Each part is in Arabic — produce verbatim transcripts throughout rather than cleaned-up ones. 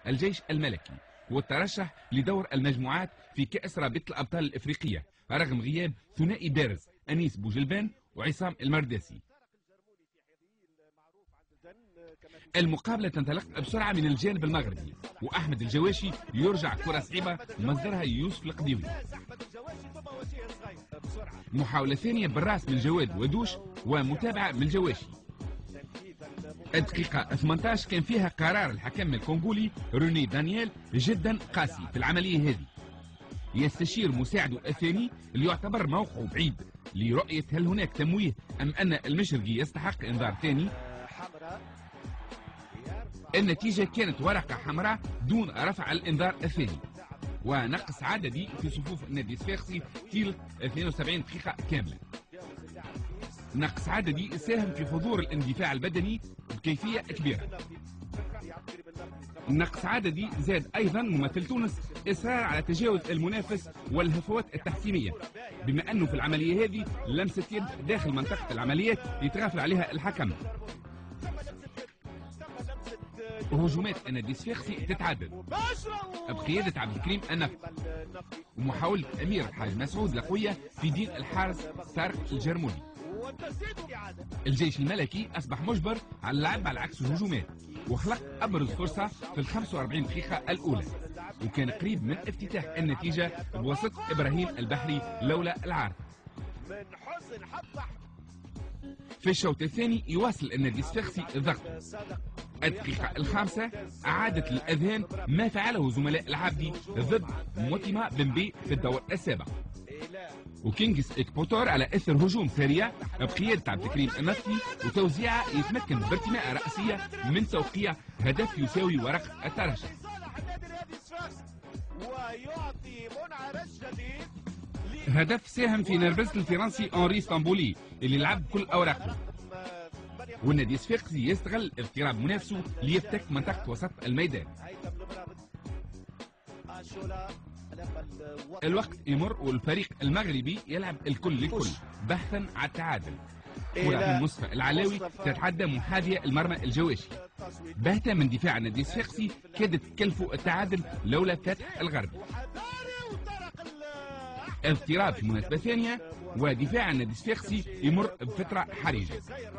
الجيش الملكي والترشح لدور المجموعات في كأس رابطة الأبطال الإفريقية رغم غياب ثنائي بارز أنيس بوجلبان وعصام المرداسي. المقابلة تنطلق بسرعة من الجانب المغربي وأحمد الجواشي يرجع كرة صعيبة مصدرها يوسف القديوي. محاولة ثانية بالراس من جواد ودوش ومتابعة من الجواشي. الدقيقة ثمانية عشر كان فيها قرار الحكم الكونغولي روني دانييل جدا قاسي في العملية هذه. يستشير مساعده الثاني اللي يعتبر موقعه بعيد لرؤية هل هناك تمويه أم أن المشرقي يستحق إنذار ثاني. النتيجة كانت ورقة حمراء دون رفع الإنذار الثاني ونقص عددي في صفوف النادي الصفاقسي طيلة اثنين وسبعين دقيقة كاملة. نقص عددي ساهم في حضور الاندفاع البدني بكيفية كبيرة. نقص عددي زاد أيضا ممثل تونس إصرار على تجاوز المنافس والهفوات التحكيمية بما أنه في العملية هذه لمسة يد داخل منطقة العمليات يتغافل عليها الحكم. هجومات النادي الصفاقسي تتعدد بقيادة عبد الكريم النفط ومحاولة أمير الحاج مسعود القوية في دين الحارس طارق الجرمولي. الجيش الملكي أصبح مجبر على اللعب على عكس الهجومات وخلق أبرز فرصة في ال خمسة وأربعين دقيقة الأولى وكان قريب من افتتاح النتيجة بواسطة إبراهيم البحري لولا العارض. في الشوط الثاني يواصل النادي الصفاقسي الضغط. الدقيقة الخامسة أعادت للأذهان ما فعله زملاء العابدي ضد موتيما بمبي في الدور السابع. وكينغز إكبوتور على إثر هجوم سريع بقيادة عبد الكريم النفطي وتوزيعه يتمكن بارتماء رأسية من توقيع هدف يساوي ورق الترشح. هدف ساهم في نرفزة الفرنسي أنري اسطنبولي اللي لعب كل أوراقه. والنادي الصفاقسي يستغل اضطراب منافسه ليفتك منطقة وسط الميدان. الوقت يمر والفريق المغربي يلعب الكل للكل بحثا عن التعادل. كرة من مصطفى العلاوي تتعدى محاذية المرمى الجواشي. باهتة من دفاع النادي الصفاقسي كادت تكلفوا التعادل لولا فتح الغربي. اضطراب في مناسبة ثانية ودفاع النادي الصفاقسي يمر بفترة حرجة.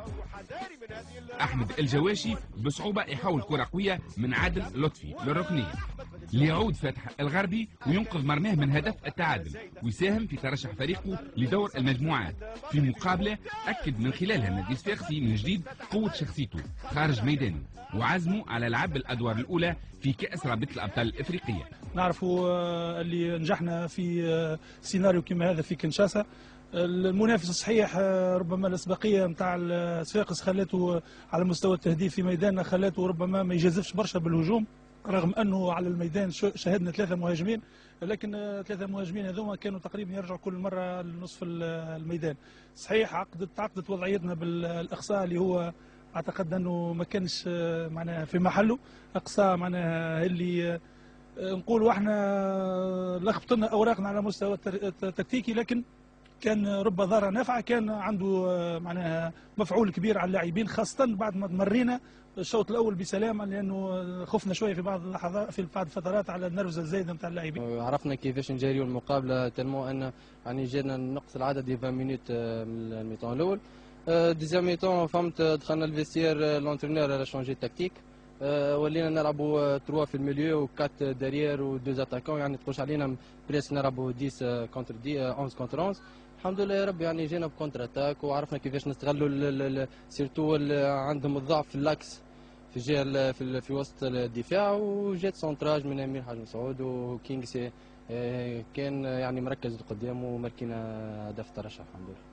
أحمد الجواشي بصعوبة يحول كرة قوية من عادل لطفي للركنية ليعود فتح الغربي وينقذ مرماه من هدف التعادل ويساهم في ترشح فريقه لدور المجموعات في مقابلة أكد من خلالها النادي الصفاقسي من جديد قوة شخصيته خارج ميدانه وعزمه على لعب الأدوار الأولى في كأس رابطة الأبطال الإفريقية. نعرفوا اللي نجحنا في سيناريو كما هذا في كنشاسا. المنافس الصحيح ربما الاسبقيه نتاع الصفاقس خلاته على مستوى التهديف في ميداننا خلاته ربما ما يجازفش برشا بالهجوم رغم انه على الميدان شاهدنا ثلاثه مهاجمين لكن ثلاثه مهاجمين هذوما كانوا تقريبا يرجعوا كل مره لنصف الميدان. صحيح عقدت تعقدت وضعيتنا بالاقصاء اللي هو اعتقد انه ما كانش معناها في محله. اقصاء معناها اللي نقولوا احنا لخبط لنا اوراقنا على مستوى التكتيكي لكن كان رب ضارة نافعة. كان عنده معناها مفعول كبير على اللاعبين خاصة بعد ما تمرينا الشوط الأول بسلامة لأنه خفنا شوية في بعض اللحظات في بعض الفترات على النرفزة الزايدة نتاع اللاعبين. عرفنا كيفاش نجاريو المقابلة تلمو أن يعني جانا نقص العدد عشرين مينوت من الميطان الأول. ديزيام ميطان فهمت دخلنا الفيستير لونترينور على شونجي التكتيك ولينا نلعبوا ثلاثة في الميليو و4 داريير و2 اتاكون يعني تخش علينا بريس نلعبوا عشرة كونتر دي احداش كونتر احداش. الحمد لله يا رب يعني جينا بكونتر اتاك وعرفنا كيفاش نستغلوا سيرتو عندهم الضعف في اللاكس في الجهه في, في وسط الدفاع وجات سونتراج من امير حاج مسعود وكينغ سي كان يعني مركز قدام وماركينا هدف ترشح الحمد لله.